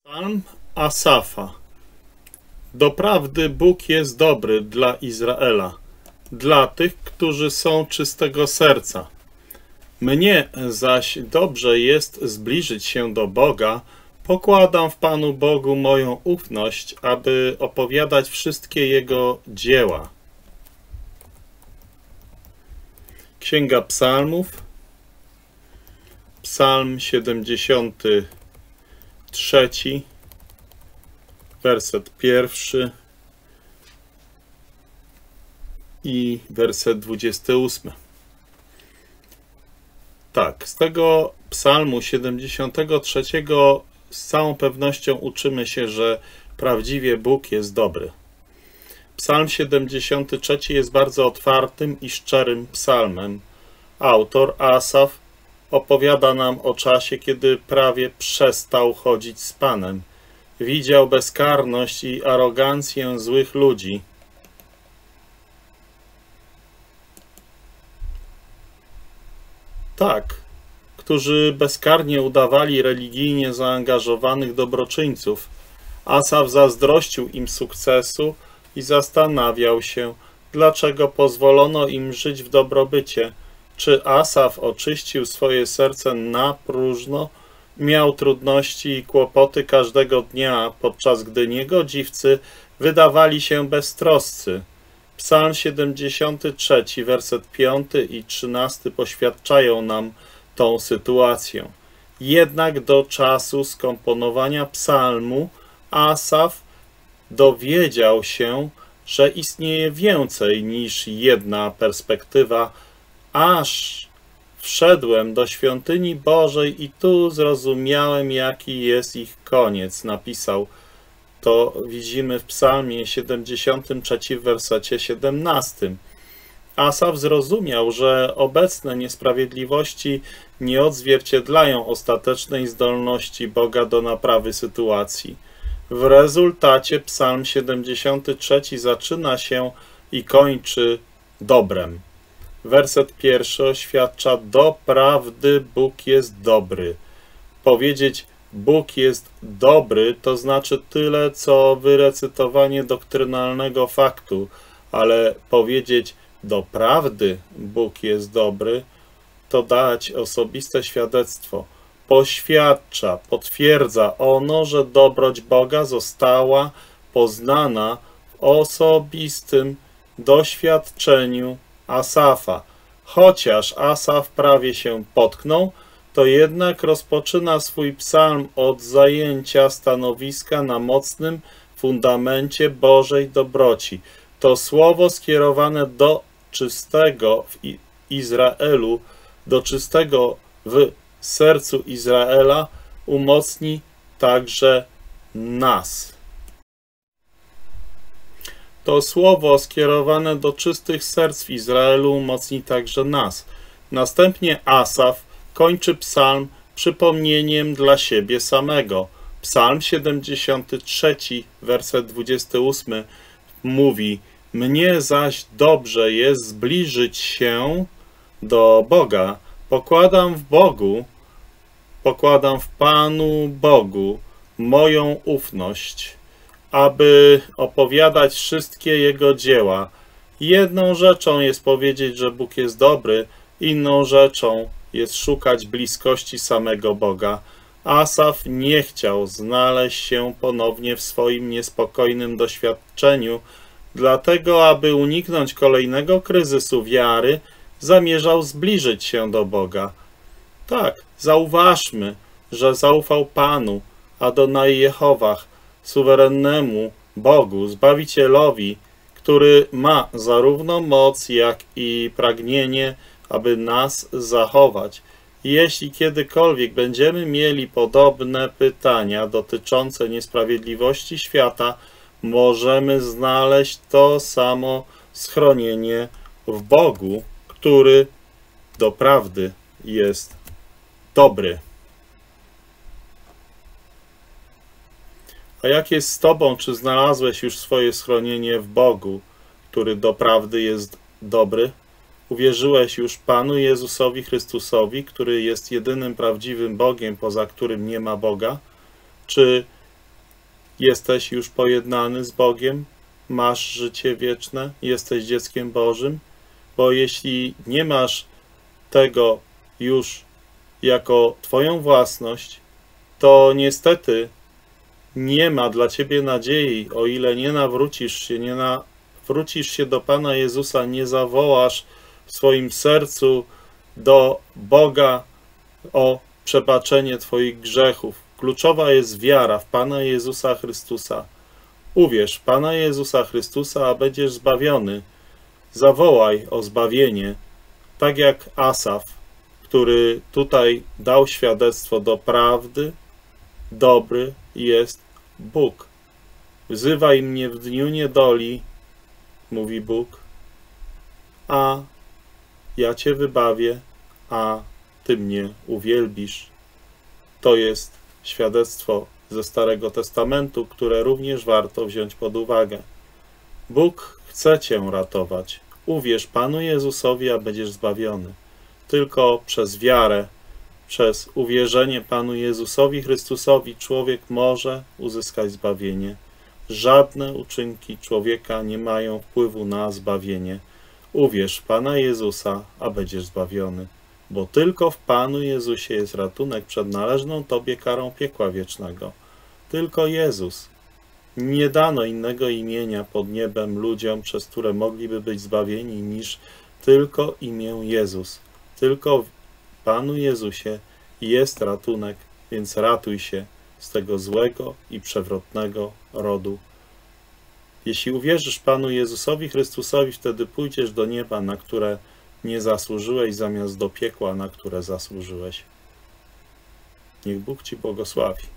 Psalm Asafa. Doprawdy Bóg jest dobry dla Izraela, dla tych, którzy są czystego serca. Mnie zaś dobrze jest zbliżyć się do Boga. Pokładam w Panu Bogu moją ufność, aby opowiadać wszystkie Jego dzieła. Księga Psalmów, Psalm 73, werset 1 i werset 28. Tak, z tego Psalmu 73 z całą pewnością uczymy się, że prawdziwie Bóg jest dobry. Psalm 73 jest bardzo otwartym i szczerym psalmem. Autor, Asaf, opowiada nam o czasie, kiedy prawie przestał chodzić z Panem. Widział bezkarność i arogancję złych ludzi. Tak, którzy bezkarnie udawali religijnie zaangażowanych dobroczyńców. Asaf zazdrościł im sukcesu i zastanawiał się, dlaczego pozwolono im żyć w dobrobycie. Czy Asaf oczyścił swoje serce na próżno? Miał trudności i kłopoty każdego dnia, podczas gdy niegodziwcy wydawali się beztroscy. Psalm 73, werset 5 i 13 poświadczają nam tą sytuację. Jednak do czasu skomponowania psalmu Asaf dowiedział się, że istnieje więcej niż jedna perspektywa, aż wszedłem do świątyni Bożej i tu zrozumiałem, jaki jest ich koniec, napisał. To widzimy w psalmie 73 w wersecie 17. Asaf zrozumiał, że obecne niesprawiedliwości nie odzwierciedlają ostatecznej zdolności Boga do naprawy sytuacji. W rezultacie psalm 73 zaczyna się i kończy dobrem. Werset 1 oświadcza: doprawdy Bóg jest dobry. Powiedzieć Bóg jest dobry to znaczy tyle, co wyrecytowanie doktrynalnego faktu, ale powiedzieć doprawdy Bóg jest dobry to dać osobiste świadectwo. Poświadcza, potwierdza ono, że dobroć Boga została poznana w osobistym doświadczeniu Asafa. Chociaż Asaf prawie się potknął, to jednak rozpoczyna swój psalm od zajęcia stanowiska na mocnym fundamencie Bożej dobroci. To słowo skierowane do czystego w Izraelu, do czystego w sercu Izraela umocni także nas. To słowo skierowane do czystych serc w Izraelu umocni także nas. Następnie Asaf kończy psalm przypomnieniem dla siebie samego. Psalm 73, werset 28 mówi: mnie zaś dobrze jest zbliżyć się do Boga. Pokładam w Panu Bogu moją ufność, aby opowiadać wszystkie Jego dzieła. Jedną rzeczą jest powiedzieć, że Bóg jest dobry, inną rzeczą jest szukać bliskości samego Boga. Asaf nie chciał znaleźć się ponownie w swoim niespokojnym doświadczeniu, dlatego, aby uniknąć kolejnego kryzysu wiary, zamierzał zbliżyć się do Boga. Tak, zauważmy, że zaufał Panu, Adonai Jehowach, suwerennemu Bogu, Zbawicielowi, który ma zarówno moc, jak i pragnienie, aby nas zachować. Jeśli kiedykolwiek będziemy mieli podobne pytania dotyczące niesprawiedliwości świata, możemy znaleźć to samo schronienie w Bogu, który doprawdy jest dobry. A jak jest z Tobą? Czy znalazłeś już swoje schronienie w Bogu, który doprawdy jest dobry? Uwierzyłeś już Panu Jezusowi Chrystusowi, który jest jedynym prawdziwym Bogiem, poza którym nie ma Boga? Czy Jesteś już pojednany z Bogiem, masz życie wieczne, jesteś dzieckiem Bożym, bo jeśli nie masz tego już jako Twoją własność, to niestety nie ma dla Ciebie nadziei, o ile nie nawrócisz się do Pana Jezusa, nie zawołasz w swoim sercu do Boga o przebaczenie Twoich grzechów. Kluczowa jest wiara w Pana Jezusa Chrystusa. Uwierz w Pana Jezusa Chrystusa, a będziesz zbawiony. Zawołaj o zbawienie, tak jak Asaf, który tutaj dał świadectwo do prawdy. Dobry jest Bóg. Wzywaj mnie w dniu niedoli, mówi Bóg, a ja Cię wybawię, a Ty mnie uwielbisz. To jest świadectwo ze Starego Testamentu, które również warto wziąć pod uwagę. Bóg chce Cię ratować. Uwierz Panu Jezusowi, a będziesz zbawiony. Tylko przez wiarę, przez uwierzenie Panu Jezusowi Chrystusowi człowiek może uzyskać zbawienie. Żadne uczynki człowieka nie mają wpływu na zbawienie. Uwierz w Pana Jezusa, a będziesz zbawiony. Bo tylko w Panu Jezusie jest ratunek przed należną Tobie karą piekła wiecznego. Tylko Jezus. Nie dano innego imienia pod niebem ludziom, przez które mogliby być zbawieni, niż tylko imię Jezus. Tylko w Panu Jezusie jest ratunek, więc ratuj się z tego złego i przewrotnego rodu. Jeśli uwierzysz Panu Jezusowi Chrystusowi, wtedy pójdziesz do nieba, na które nie zasłużyłeś, zamiast do piekła, na które zasłużyłeś. Niech Bóg Ci błogosławi.